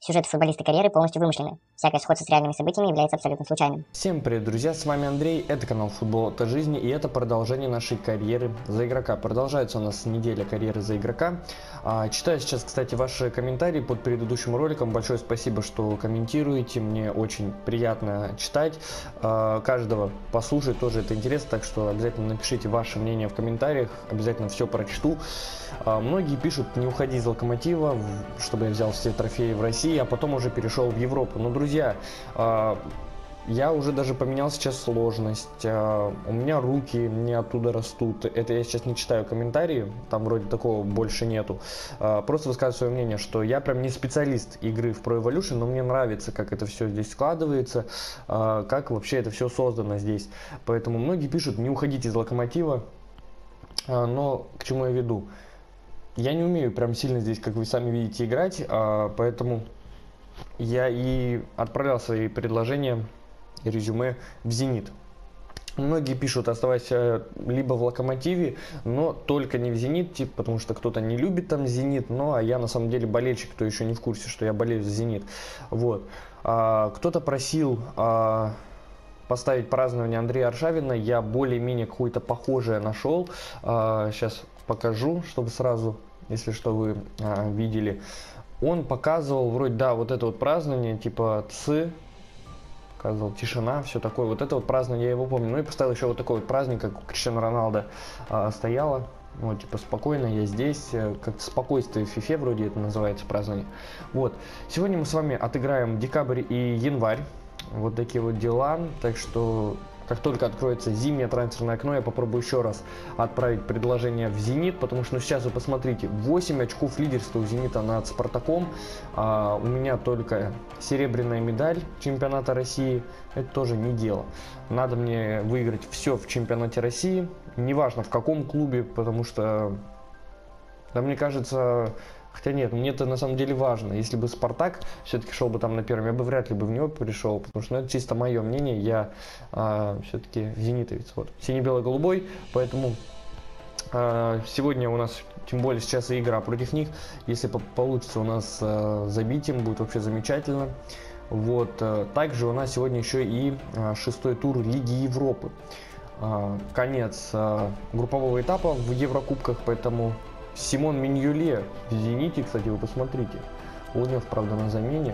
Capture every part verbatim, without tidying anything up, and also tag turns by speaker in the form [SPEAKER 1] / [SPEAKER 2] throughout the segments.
[SPEAKER 1] Сюжет футболиста карьеры полностью вымышленный. Всякое сходство с реальными событиями является абсолютно случайным.
[SPEAKER 2] Всем привет, друзья, с вами Андрей, это канал Футбол это жизнь, и это продолжение нашей карьеры за игрока. Продолжается у нас неделя карьеры за игрока. А, читаю сейчас, кстати, ваши комментарии под предыдущим роликом. Большое спасибо, что комментируете, мне очень приятно читать. А, каждого послушать тоже это интересно, так что обязательно напишите ваше мнение в комментариях, обязательно все прочту. А, многие пишут: не уходи из Локомотива, чтобы я взял все трофеи в России, а потом уже перешел в Европу. Но, друзья, я уже даже поменял сейчас сложность, у меня руки не оттуда растут. Это я сейчас не читаю комментарии, там вроде такого больше нету. Просто высказываю свое мнение, что я прям не специалист игры в Pro Evolution, но мне нравится, как это все здесь складывается, как вообще это все создано здесь. Поэтому многие пишут: не уходите из Локомотива, но к чему я веду? Я не умею прям сильно здесь, как вы сами видите, играть, поэтому я и отправлял свои предложения и резюме в «Зенит». Многие пишут: оставайся либо в Локомотиве, но только не в «Зенит», типа, потому что кто-то не любит там «Зенит», ну а я на самом деле болельщик, кто еще не в курсе, что я болею за «Зенит». Вот. А, кто-то просил а, поставить празднование Андрея Аршавина, я более-менее какое-то похожее нашел. А, сейчас покажу, чтобы сразу, если что, вы а, видели. Он показывал вроде, да, вот это вот празднование, типа ц, показывал тишина, все такое. Вот это вот празднование, я его помню. Ну и поставил еще вот такой вот праздник, как у Криштиану Роналдо а, стояло. Вот, типа, спокойно, я здесь. Как-то спокойствие в фифе вроде это называется празднование. Вот. Сегодня мы с вами отыграем декабрь и январь. Вот такие вот дела. Так что, как только откроется зимнее трансферное окно, я попробую еще раз отправить предложение в «Зенит», потому что, ну, сейчас вы посмотрите, восемь очков лидерства у «Зенита» над «Спартаком», а у меня только серебряная медаль чемпионата России, это тоже не дело. Надо мне выиграть все в чемпионате России, неважно в каком клубе, потому что, да, мне кажется... Хотя нет, мне это на самом деле важно. Если бы «Спартак» все-таки шел бы там на первом, я бы вряд ли бы в него пришел, потому что, ну, это чисто мое мнение, я а, все-таки зенитовец. Вот. Сине-бело-голубой, поэтому а, сегодня у нас, тем более сейчас и игра против них, если получится у нас а, забить им, будет вообще замечательно. Вот. А, также у нас сегодня еще и а, шестой тур Лиги Европы. А, конец а, группового этапа в Еврокубках, поэтому... Симон Миньюле в «Зените», кстати, вы посмотрите. Лунев, правда, на замене.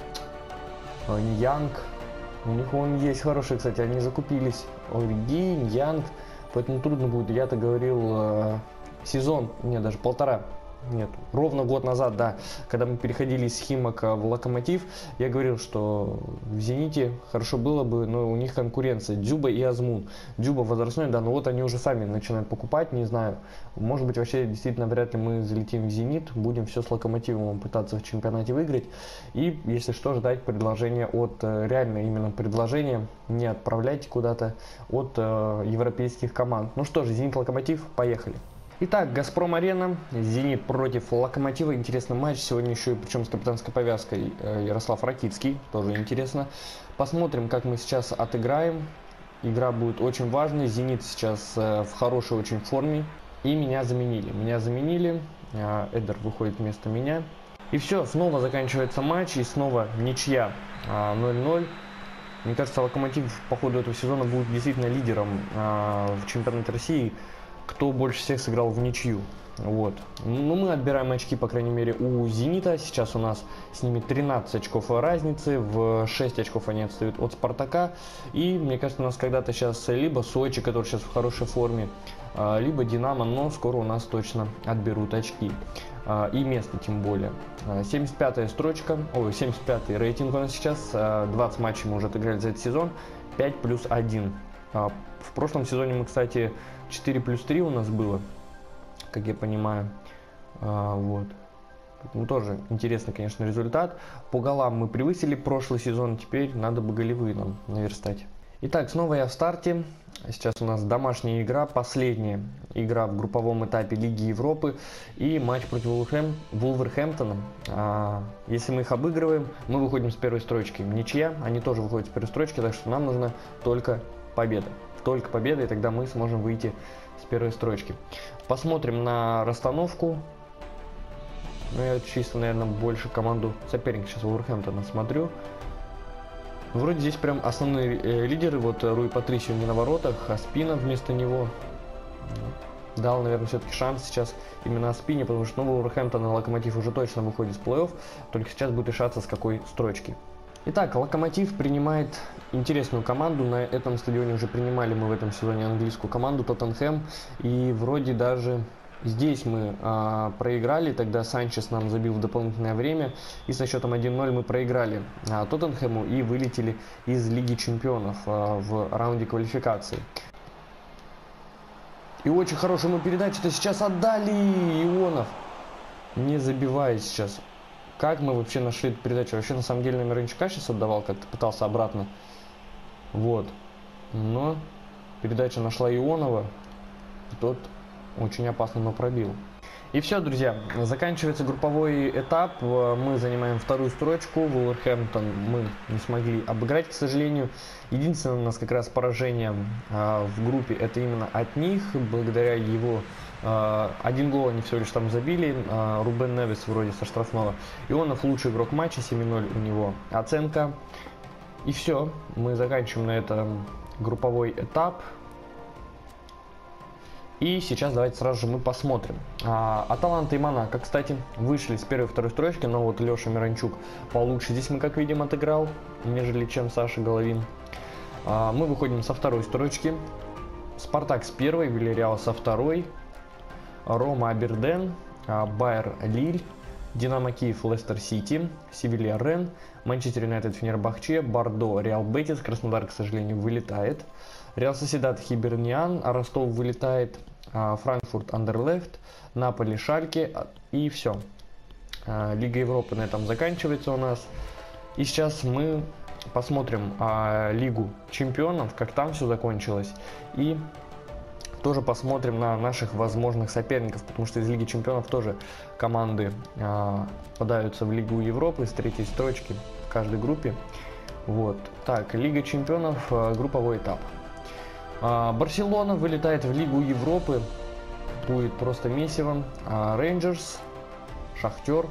[SPEAKER 2] Ньянг. У них он есть хороший, кстати, они закупились. Ориги, Ньянг. Поэтому трудно будет. Я-то говорил сезон, нет, даже полтора. Нет, ровно год назад, да, когда мы переходили из Химок в Локомотив, я говорил, что в «Зените» хорошо было бы, но у них конкуренция Дзюба и Азмун. Дзюба возрастной, да, но вот они уже сами начинают покупать, не знаю. Может быть, вообще действительно вряд ли мы залетим в «Зенит», будем все с Локомотивом пытаться в чемпионате выиграть. И, если что, ждать предложения от, реально именно предложения, не отправляйте куда-то, от э, европейских команд. Ну что же, «Зенит-Локомотив», поехали. Итак, «Газпром-арена», «Зенит» против «Локомотива». Интересный матч. Сегодня еще и причем с капитанской повязкой Ярослав Ракицкий. Тоже интересно. Посмотрим, как мы сейчас отыграем. Игра будет очень важной. «Зенит» сейчас в хорошей очень форме. И меня заменили. Меня заменили. Эдер выходит вместо меня. И все, снова заканчивается матч. И снова ничья ноль ноль. Мне кажется, «Локомотив» по ходу этого сезона будет действительно лидером в чемпионате России. Кто больше всех сыграл в ничью. Вот. Ну, мы отбираем очки, по крайней мере, у «Зенита». Сейчас у нас с ними тринадцать очков разницы. В шесть очков они отстают от «Спартака». И, мне кажется, у нас когда-то сейчас либо Сочи, который сейчас в хорошей форме, либо «Динамо», но скоро у нас точно отберут очки. И место тем более. семьдесят пятая строчка, ой, семьдесят пятый рейтинг у нас сейчас. двадцать матчей мы уже отыграли за этот сезон. пять плюс один. В прошлом сезоне мы, кстати, четыре плюс три у нас было, как я понимаю. А, вот. Ну, тоже интересный, конечно, результат. По голам мы превысили прошлый сезон, теперь надо бы голевые нам наверстать. Итак, снова я в старте. Сейчас у нас домашняя игра, последняя игра в групповом этапе Лиги Европы. И матч против Вулверхэм... Вулверхэмптона. А, если мы их обыгрываем, мы выходим с первой строчки. Ничья, они тоже выходят с первой строчки, так что нам нужна только победа. Только победа, и тогда мы сможем выйти с первой строчки. Посмотрим на расстановку. Ну, я чисто, наверное, больше команду соперника сейчас Вулверхэмптона смотрю. Вроде здесь прям основные э, лидеры. Вот Руи Патрисио не на воротах, а Спина вместо него. Дал, наверное, все-таки шанс сейчас именно Спине, потому что ну, Вулверхэмптон и Локомотив уже точно выходит с плей-офф. Только сейчас будет решаться, с какой строчки. Итак, Локомотив принимает интересную команду. На этом стадионе уже принимали мы в этом сезоне английскую команду Тоттенхэм. И вроде даже здесь мы а, проиграли. Тогда Санчес нам забил в дополнительное время. И со счетом один ноль мы проиграли а, Тоттенхэму и вылетели из Лиги Чемпионов а, в раунде квалификации. И очень хорошую мы передачу-то сейчас отдали. Ионов не забивает сейчас. Как мы вообще нашли эту передачу? Вообще, на самом деле, на Миранчука сейчас отдавал, как-то пытался обратно. Вот. Но передача нашла Ионова. Тот очень опасно, но пробил. И все, друзья. Заканчивается групповой этап. Мы занимаем вторую строчку. Вулверхэмптон мы не смогли обыграть, к сожалению. Единственное, у нас как раз поражение а, в группе, это именно от них. Благодаря его... Uh, один гол они всего лишь там забили. uh, Рубен Невис вроде со штрафного. Ионов лучший игрок матча, семь ноль у него оценка. И все, мы заканчиваем на этом групповой этап. И сейчас давайте сразу же мы посмотрим. uh, Аталанта и Монако, кстати, вышли с первой и второй строчки. Но вот Леша Миранчук получше здесь мы, как видим, отыграл, нежели чем Саша Головин. uh, Мы выходим со второй строчки. Спартак с первой, Вильярреал со второй, Рома Аберден, Байер Лиль, Динамо Киев Лестер Сити, Севилья Рен, Манчестер Юнайтед Фенербахче, Бордо Реал Бетис, Краснодар, к сожалению, вылетает, Реал Сосьедад Хиберниан, Ростов вылетает, Франкфурт Андерлехт, Наполи Шальке и все. Лига Европы на этом заканчивается у нас. И сейчас мы посмотрим Лигу Чемпионов, как там все закончилось. И тоже посмотрим на наших возможных соперников, потому что из Лиги Чемпионов тоже команды а, подаются в Лигу Европы с третьей строчки в каждой группе. Вот. Так, Лига Чемпионов, а, групповой этап. А, Барселона вылетает в Лигу Европы, будет просто месивом. А, Рейнджерс, Шахтер,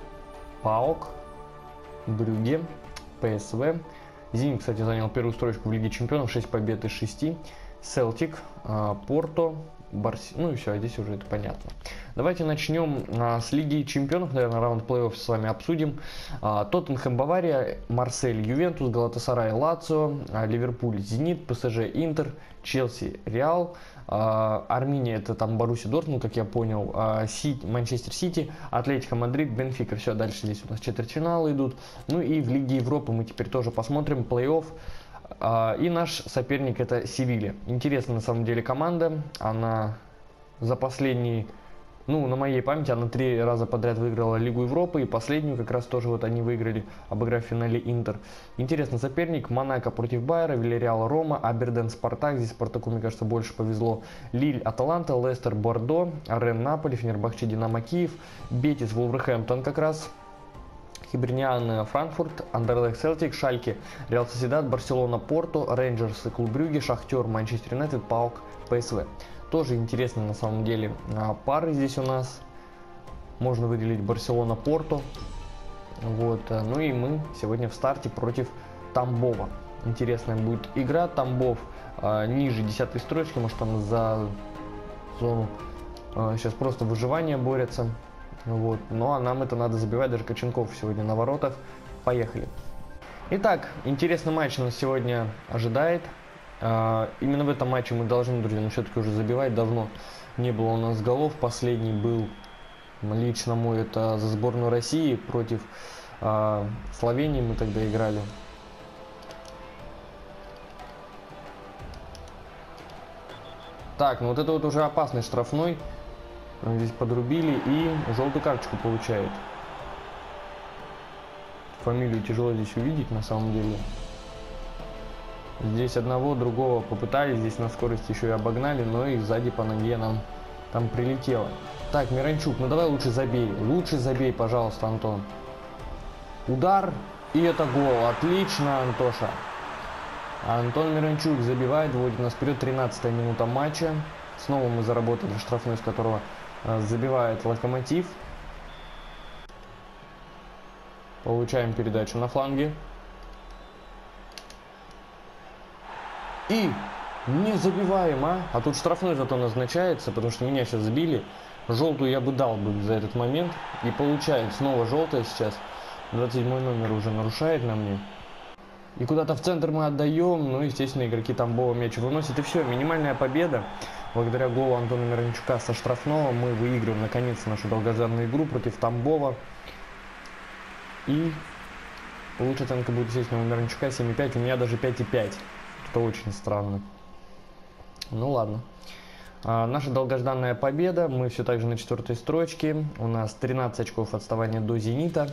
[SPEAKER 2] ПАОК, Брюгге, ПСВ. Зенит, кстати, занял первую строчку в Лиге Чемпионов, шесть побед из шести. Селтик, Порто, Барси... Ну и все, здесь уже это понятно. Давайте начнем а, с Лиги Чемпионов, наверное, раунд плей-офф с вами обсудим. А, Тоттенхэм, Бавария, Марсель, Ювентус, Галатасарай, Лацио, а, Ливерпуль, Зенит, ПСЖ, Интер, Челси, Реал, а, Армения, это там Боруссия Дортмунд, как я понял, а, Сити, Манчестер Сити, Атлетико Мадрид, Бенфика. Все, дальше здесь у нас четвертьфиналы идут. Ну и в Лиге Европы мы теперь тоже посмотрим плей-офф. И наш соперник это Севилья. Интересная на самом деле команда. Она за последние, ну на моей памяти, она три раза подряд выиграла Лигу Европы. И последнюю как раз тоже вот они выиграли, обыграв в финале Интер. Интересный соперник. Монако против Байера, Вильярреал, Рома, Аберден, Спартак. Здесь Спартаку, мне кажется, больше повезло. Лиль, Аталанта, Лестер, Бордо, Рен, Наполи, Фенербахче, Динамо Киев, Бетис, Вулверхэмптон как раз. Хиберниан, Франкфурт, Андерлехт, Селтик, Шальке, Реал Сосьедад, Барселона, Порто, Рейнджерс, Клуб Брюгге, Шахтер, Манчестер Юнайтед, ПАОК, ПСВ. Тоже интересные на самом деле пары здесь у нас. Можно выделить Барселона, Порто. Вот. Ну и мы сегодня в старте против Тамбова. Интересная будет игра. Тамбов а, ниже десятой строчки, может там за зону а, сейчас просто выживание борется. Вот. Ну а нам это надо забивать, даже Коченков сегодня на воротах. Поехали. Итак, интересный матч нас сегодня ожидает. А, именно в этом матче мы должны, друзья, ну, все-таки уже забивать. Давно не было у нас голов. Последний был лично мой, это за сборную России против а, Словении мы тогда играли. Так, ну вот это вот уже опасный штрафной. Здесь подрубили и желтую карточку получает. Фамилию тяжело здесь увидеть на самом деле. Здесь одного, другого попытались, здесь на скорости еще и обогнали, но и сзади по ноге нам там прилетело. Так, Миранчук, ну давай лучше забей, лучше забей, пожалуйста, Антон. Удар, и это гол, отлично, Антоша. Антон Миранчук забивает, вводит нас вперед, тринадцатая минута матча. Снова мы заработали штрафной, с которого забивает Локомотив. Получаем передачу на фланге. И не забиваем, а? А тут штрафной зато назначается, потому что меня сейчас сбили. Желтую я бы дал бы за этот момент. И получает снова желтая сейчас. двадцать седьмой номер уже нарушает на мне. И куда-то в центр мы отдаем. Ну, естественно, игроки Тамбова мяч выносят. И все, минимальная победа. Благодаря голу Антона Миранчука со штрафного мы выигрываем наконец нашу долгожданную игру против Тамбова. И лучшая оценка будет, естественно, у Миранчука семь и пять. У меня даже пять и пять. Это очень странно. Ну ладно. А, наша долгожданная победа. Мы все так же на четвертой строчке. У нас тринадцать очков отставания до «Зенита».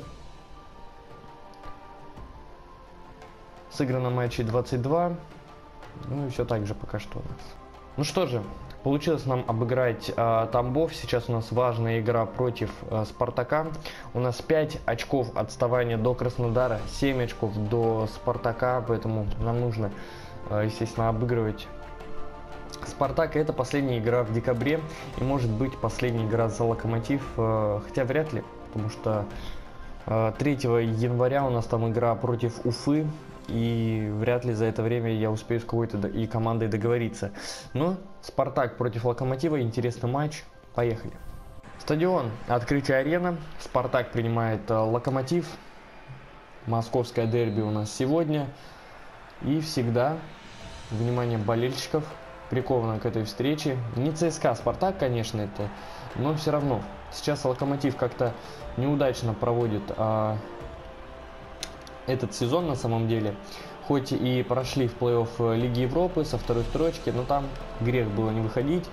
[SPEAKER 2] Сыграно матчей двадцать два. Ну и все так же пока что у нас. Ну что же, получилось нам обыграть а, Тамбов. Сейчас у нас важная игра против а, Спартака. У нас пять очков отставания до Краснодара, семь очков до Спартака. Поэтому нам нужно, а, естественно, обыгрывать Спартак. Это последняя игра в декабре. И может быть последняя игра за Локомотив. А, хотя вряд ли, потому что а, третьего января у нас там игра против Уфы. И вряд ли за это время я успею с какой-то и командой договориться. Но Спартак против Локомотива. Интересный матч. Поехали. Стадион. Открытие арена. Спартак принимает Локомотив. Московское дерби у нас сегодня. И всегда внимание болельщиков приковано к этой встрече. Не ЦСКА, Спартак, конечно, это. Но все равно. Сейчас Локомотив как-то неудачно проводит а, этот сезон на самом деле. Хоть и прошли в плей-офф Лиги Европы со второй строчки, но там грех было не выходить.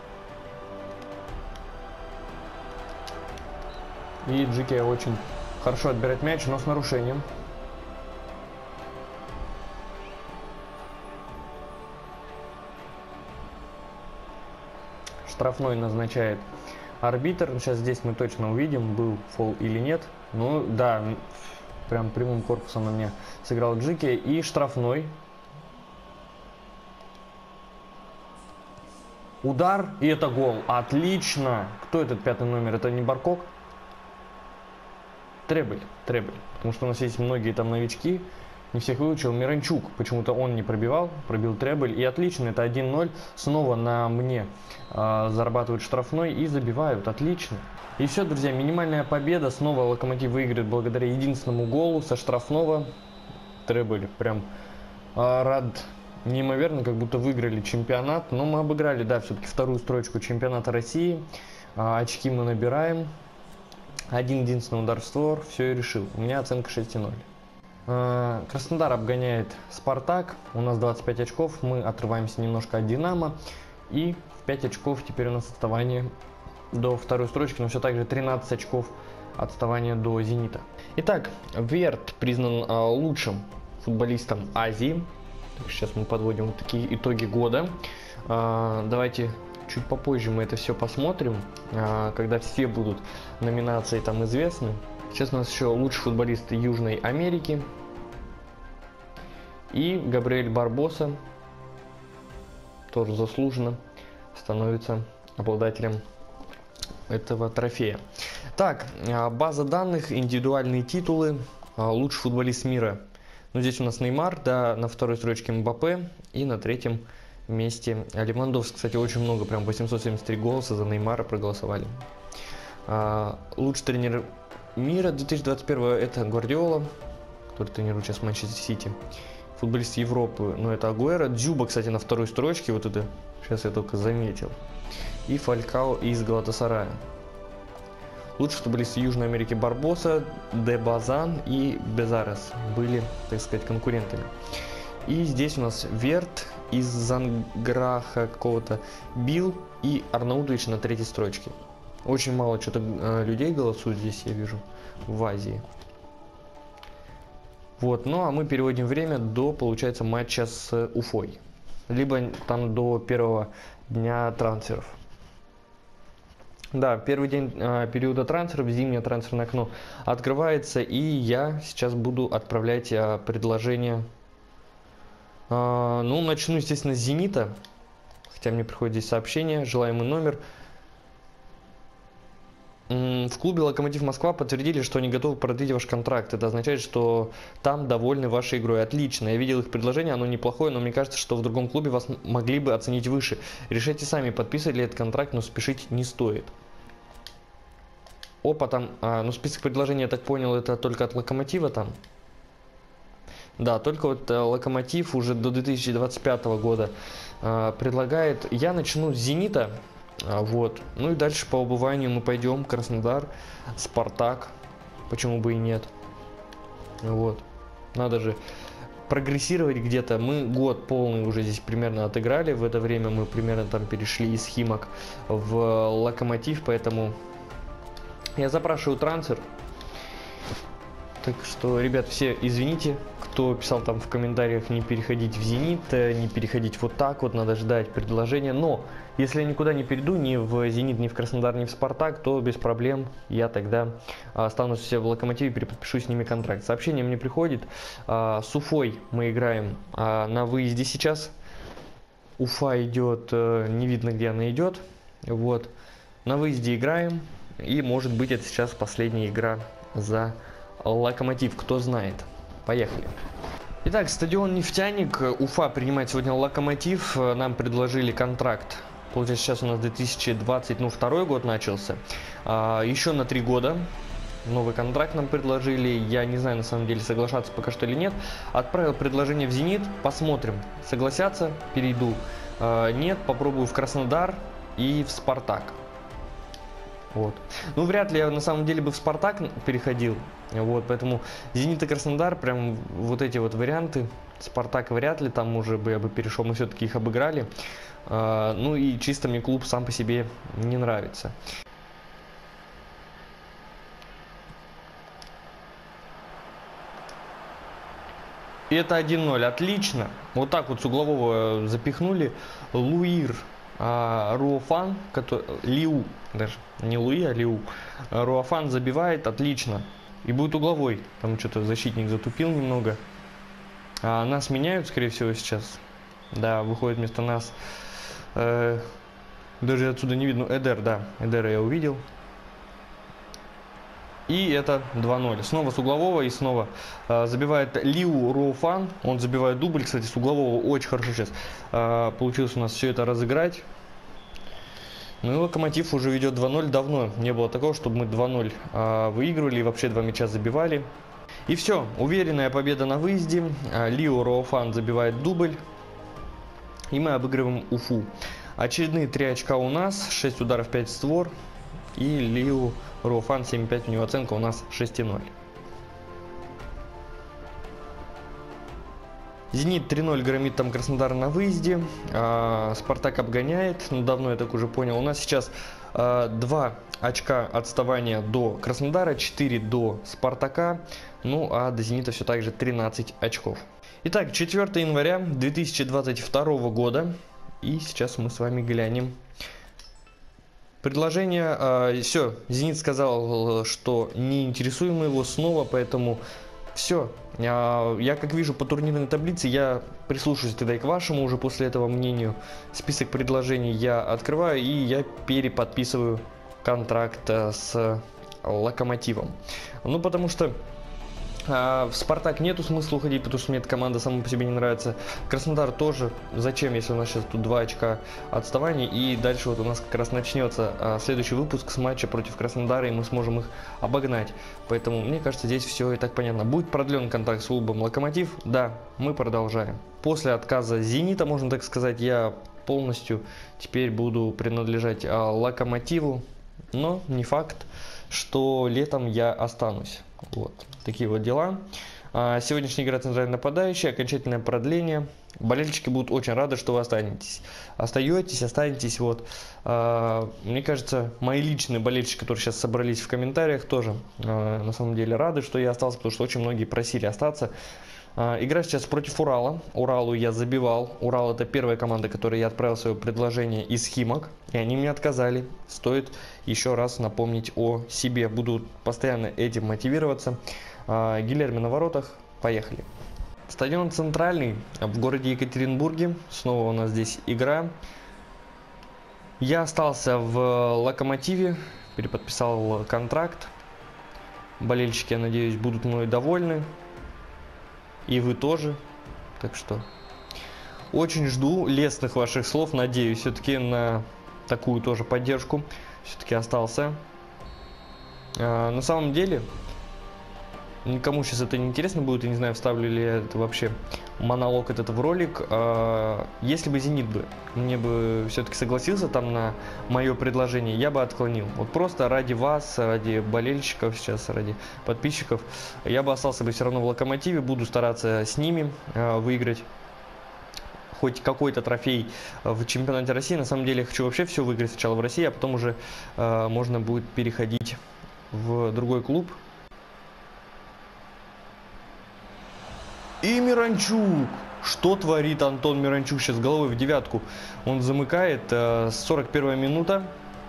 [SPEAKER 2] И Джике очень хорошо отбирает мяч, но с нарушением. Штрафной назначает арбитр. Сейчас здесь мы точно увидим, был фол или нет. Ну да, прям прямым корпусом на меня сыграл Джике. И штрафной. Удар, и это гол. Отлично. Кто этот пятый номер? Это не Баркок? Требль, Требль. Потому что у нас есть многие там новички. Не всех выучил. Миранчук. Почему-то он не пробивал. Пробил Требль. И отлично. Это один ноль. Снова на мне э, зарабатывают штрафной и забивают. Отлично. И все, друзья. Минимальная победа. Снова Локомотив выиграет благодаря единственному голу со штрафного. Требль. Прям э, рад неимоверно. Как будто выиграли чемпионат. Но мы обыграли, да, все-таки вторую строчку чемпионата России. Э, очки мы набираем. Один единственный удар в створ. Все и решил. У меня оценка шесть и ноль. Краснодар обгоняет Спартак. У нас двадцать пять очков. Мы отрываемся немножко от Динамо. И пять очков теперь у нас отставание до второй строчки. Но все так же тринадцать очков отставания до Зенита. Итак, Верт признан а, лучшим футболистом Азии. Сейчас мы подводим вот такие итоги года. А, давайте чуть попозже мы это все посмотрим. А, когда все будут номинации там известны. Сейчас у нас еще лучший футболист Южной Америки. И Габриэль Барбоса тоже заслуженно становится обладателем этого трофея. Так, база данных, индивидуальные титулы. Лучший футболист мира. Ну, здесь у нас Неймар, да, на второй строчке Мбаппе. И на третьем месте Левандовский. Кстати, очень много, прям восемьсот семьдесят три голоса за Неймара проголосовали. Лучший тренер мира две тысячи двадцать первого это Гвардиола, который тренирует сейчас Манчестер Сити. Футболист Европы, ну это Агуэро. Дзюба, кстати, на второй строчке, вот это сейчас я только заметил. И Фалькао из Галатасарая. Лучшие футболисты Южной Америки Барбоса, Де Базан и Безарес были, так сказать, конкурентами. И здесь у нас Верт из Занграха какого-то, Билл и Арнаутович на третьей строчке. Очень мало что-то э, людей голосуют здесь, я вижу, в Азии. Вот, ну а мы переводим время до, получается, матча с Уфой. Либо там до первого дня трансферов. Да, первый день э, периода трансферов, зимнее трансферное окно открывается. И я сейчас буду отправлять э, предложение. Э, ну, начну, естественно, с Зенита. Хотя мне приходит здесь сообщение, желаемый номер. В клубе «Локомотив Москва» подтвердили, что они готовы продлить ваш контракт. Это означает, что там довольны вашей игрой. Отлично. Я видел их предложение, оно неплохое, но мне кажется, что в другом клубе вас могли бы оценить выше. Решайте сами, подписывать ли этот контракт, но спешить не стоит. Опа, там, а, ну список предложений, я так понял, это только от «Локомотива» там. Да, только вот э, «Локомотив» уже до две тысячи двадцать пятого года э, предлагает. Я начну с «Зенита». Вот. Ну и дальше по убыванию мы пойдем. Краснодар, Спартак. Почему бы и нет? Вот. Надо же прогрессировать где-то. Мы год полный уже здесь примерно отыграли. В это время мы примерно там перешли из Химок в Локомотив. Поэтому я запрашиваю трансфер. Так что, ребят, все извините, кто писал там в комментариях не переходить в «Зенит», не переходить вот так вот, надо ждать предложения. Но если я никуда не перейду, ни в «Зенит», ни в Краснодар, ни в «Спартак», то без проблем я тогда останусь в «Локомотиве», переподпишу с ними контракт. Сообщение мне приходит. С Уфой мы играем на выезде сейчас. Уфа идет, не видно, где она идет. Вот. На выезде играем. И может быть это сейчас последняя игра за «Локомотив», кто знает. Поехали. Итак, стадион «Нефтяник». Уфа принимает сегодня «Локомотив». Нам предложили контракт. Получается, сейчас у нас две тысячи двадцать, ну, второй год начался. А, еще на три года. Новый контракт нам предложили. Я не знаю, на самом деле, соглашаться пока что или нет. Отправил предложение в «Зенит». Посмотрим. Согласятся, перейду. А, нет, попробую в Краснодар и в «Спартак». Вот. Ну, вряд ли я на самом деле бы в «Спартак» переходил. Вот, поэтому «Зенит» и «Краснодар», прям вот эти вот варианты. «Спартак» вряд ли, там уже бы я бы перешел, мы все-таки их обыграли. А, ну и чисто мне клуб сам по себе не нравится. И это один ноль, отлично. Вот так вот с углового запихнули. Луир. А, Руофан, который, Лиу, даже не Луи, а Лиу. Руофан забивает, отлично. И будет угловой. Там что-то защитник затупил немного. А, нас меняют, скорее всего, сейчас. Да, выходит вместо нас. Э, даже отсюда не видно. Эдер, да. Эдера я увидел. И это два ноль. Снова с углового и снова э, забивает Лиу Руофан. Он забивает дубль, кстати, с углового очень хорошо сейчас. Э, получилось у нас все это разыграть. Ну и «Локомотив» уже ведет два ноль. Давно не было такого, чтобы мы два ноль э, выигрывали и вообще два мяча забивали. И все. Уверенная победа на выезде. Э, Лиу Руофан забивает дубль. И мы обыгрываем Уфу. Очередные три очка у нас. шесть ударов, пять створ. И Лиу Руофан семь пять, у него оценка, у нас шесть ноль. «Зенит» три ноль громит там Краснодар на выезде. А, «Спартак» обгоняет. Ну, давно я так уже понял. У нас сейчас а, два очка отставания до Краснодара, четыре до «Спартака». Ну, а до «Зенита» все так же тринадцать очков. Итак, четвёртого января две тысячи двадцать второго года. И сейчас мы с вами глянем. Предложение, э, все, «Зенит» сказал, что не интересуем его снова, поэтому все. Я, я как вижу по турнирной таблице, я прислушаюсь тогда и к вашему уже после этого мнению. Список предложений я открываю и я переподписываю контракт с «Локомотивом». Ну, потому что А, в «Спартак» нету смысла уходить, потому что мне эта команда сама по себе не нравится. Краснодар тоже. Зачем, если у нас сейчас тут два очка отставания. И дальше вот у нас как раз начнется а, следующий выпуск с матча против Краснодара, и мы сможем их обогнать. Поэтому, мне кажется, здесь все и так понятно. Будет продлен контракт с клубом «Локомотив». Да, мы продолжаем. После отказа «Зенита», можно так сказать, я полностью теперь буду принадлежать а, «Локомотиву». Но не факт, что летом я останусь. Вот такие вот дела. А, сегодняшняя игра центральный нападающий, окончательное продление. Болельщики будут очень рады, что вы останетесь. Остаетесь, останетесь. Вот. А, мне кажется, мои личные болельщики, которые сейчас собрались в комментариях, тоже а, на самом деле рады, что я остался, потому что очень многие просили остаться. А, игра сейчас против Урала. Уралу я забивал. Урал — это первая команда, которой я отправил свое предложение из Химок. И они мне отказали. Стоит еще раз напомнить о себе. Буду постоянно этим мотивироваться. А, Гильермо на воротах. Поехали. Стадион «Центральный» в городе Екатеринбурге. Снова у нас здесь игра. Я остался в «Локомотиве». переподписал контракт. Болельщики, я надеюсь, будут мной довольны. И вы тоже. Так что очень жду лестных ваших слов. Надеюсь все-таки на такую тоже поддержку. Все-таки остался. А, на самом деле, никому сейчас это не интересно будет. Я не знаю, вставлю ли я это вообще монолог этот в ролик. А, если бы «Зенит» бы мне бы все-таки согласился там на мое предложение, я бы отклонил. Вот просто ради вас, ради болельщиков сейчас, ради подписчиков, я бы остался бы все равно в «Локомотиве». Буду стараться с ними а, выиграть хоть какой-то трофей в чемпионате России. На самом деле я хочу вообще все выиграть сначала в России, а потом уже а, можно будет переходить в другой клуб. И Миранчук. Что творит Антон Миранчук сейчас головой в девятку? Он замыкает. сорок первая минута.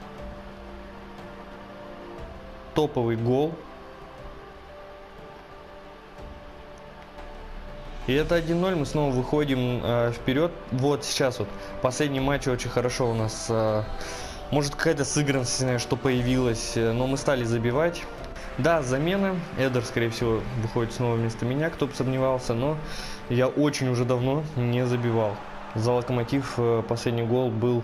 [SPEAKER 2] Топовый гол. И это один ноль. Мы снова выходим э, вперед. Вот сейчас вот последний матч очень хорошо у нас. Э, может какая-то сыгранность, не знаю, что появилась. Но мы стали забивать. Да, замена. Эдер, скорее всего, выходит снова вместо меня, кто бы сомневался. Но я очень уже давно не забивал. За «Локомотив» последний гол был...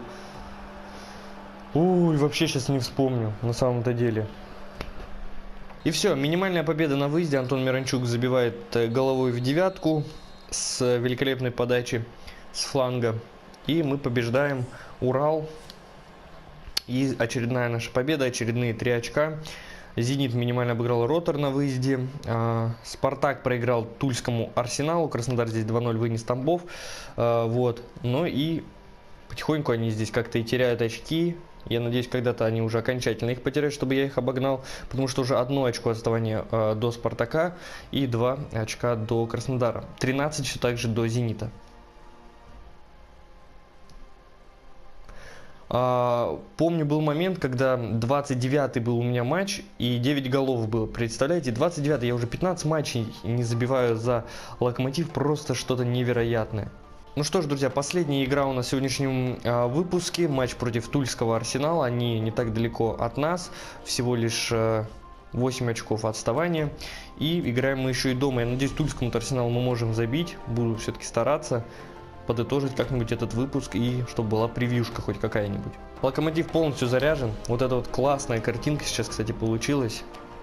[SPEAKER 2] Ой, вообще сейчас не вспомню, на самом-то деле. И все, минимальная победа на выезде. Антон Миранчук забивает головой в девятку с великолепной подачи с фланга. И мы побеждаем Урал. И очередная наша победа, очередные три очка. «Зенит» минимально обыграл «Ротор» на выезде. «Спартак» проиграл тульскому «Арсеналу». «Краснодар» здесь два ноль вынес Тамбов. Вот. Ну и потихоньку они здесь как-то и теряют очки. Я надеюсь, когда-то они уже окончательно их потеряют, чтобы я их обогнал. Потому что уже одно очко отставания до «Спартака» и два очка до «Краснодара». тринадцать все также до «Зенита». Uh, помню, был момент, когда двадцать девятый был у меня матч, и девять голов было. Представляете, двадцать девятый, я уже пятнадцать матчей не забиваю за «Локомотив», просто что-то невероятное. Ну что ж, друзья, последняя игра у нас в сегодняшнем uh, выпуске. Матч против тульского «Арсенала». Они не так далеко от нас, всего лишь uh, восемь очков отставания. И играем мы еще и дома. Я надеюсь, тульскому «Арсеналу» мы можем забить. Буду все-таки стараться подытожить как-нибудь этот выпуск, и чтобы была превьюшка хоть какая-нибудь. «Локомотив» полностью заряжен. Вот эта вот классная картинка сейчас, кстати, получилась.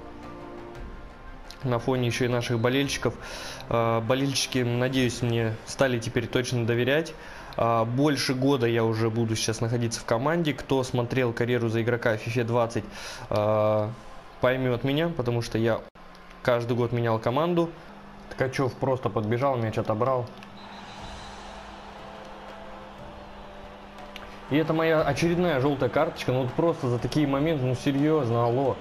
[SPEAKER 2] На фоне еще и наших болельщиков. Болельщики, надеюсь, мне стали теперь точно доверять. Больше года я уже буду сейчас находиться в команде. Кто смотрел карьеру за игрока в фифа двадцать, поймет меня, потому что я каждый год менял команду. Ткачев просто подбежал, мяч отобрал. И это моя очередная желтая карточка. Ну вот просто за такие моменты, ну серьезно, алло.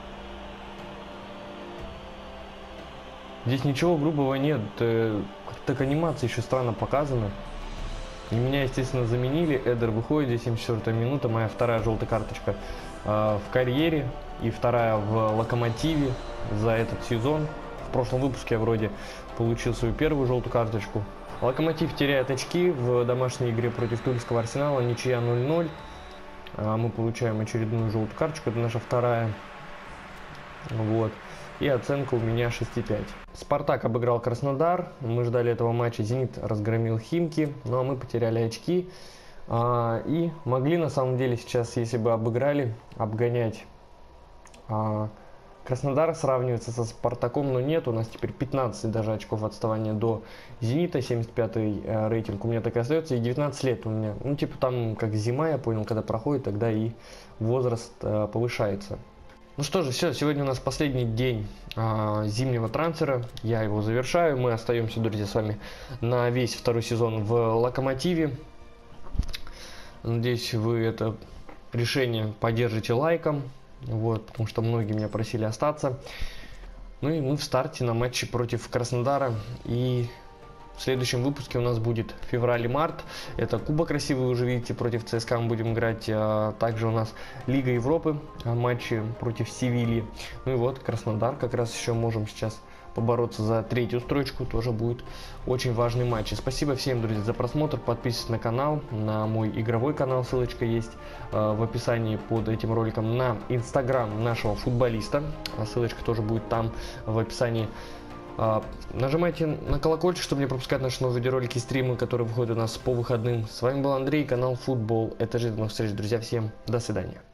[SPEAKER 2] Здесь ничего грубого нет. Так анимация еще странно показана. И меня, естественно, заменили. Эдер выходит, здесь семьдесят четвёртая минута. Моя вторая желтая карточка э, в карьере. И вторая в «Локомотиве» за этот сезон. В прошлом выпуске я вроде получил свою первую желтую карточку. «Локомотив» теряет очки в домашней игре против тульского «Арсенала». Ничья ноль ноль. Мы получаем очередную желтую карточку. Это наша вторая. Вот. И оценка у меня шесть и пять. «Спартак» обыграл «Краснодар». Мы ждали этого матча. «Зенит» разгромил «Химки». Ну а мы потеряли очки. И могли на самом деле сейчас, если бы обыграли, обгонять Краснодар, сравнивается со «Спартаком», но нет, у нас теперь пятнадцать даже очков отставания до «Зенита», семьдесят пятый э, рейтинг у меня так и остается, и девятнадцать лет у меня, ну типа там как зима, я понял, когда проходит, тогда и возраст э, повышается. Ну что же, все, сегодня у нас последний день э, зимнего трансфера, я его завершаю, мы остаемся, друзья, с вами на весь второй сезон в «Локомотиве». Надеюсь, вы это решение поддержите лайком. Вот, потому что многие меня просили остаться. Ну и мы в старте на матче против Краснодара. И в следующем выпуске у нас будет февраль и март. Это Кубок России, вы уже видите, против ЦСКА мы будем играть. А также у нас Лига Европы, матчи против Севильи. Ну и вот Краснодар как раз еще можем сейчас побороться за третью строчку, тоже будет очень важный матч. И спасибо всем, друзья, за просмотр. Подписывайтесь на канал, на мой игровой канал, ссылочка есть э, в описании под этим роликом, на инстаграм нашего футболиста, ссылочка тоже будет там в описании. Э, нажимайте на колокольчик, чтобы не пропускать наши новые видеоролики и стримы, которые выходят у нас по выходным. С вами был Андрей, канал Футбол. Это жизнь. До новых встреч, друзья. Всем до свидания.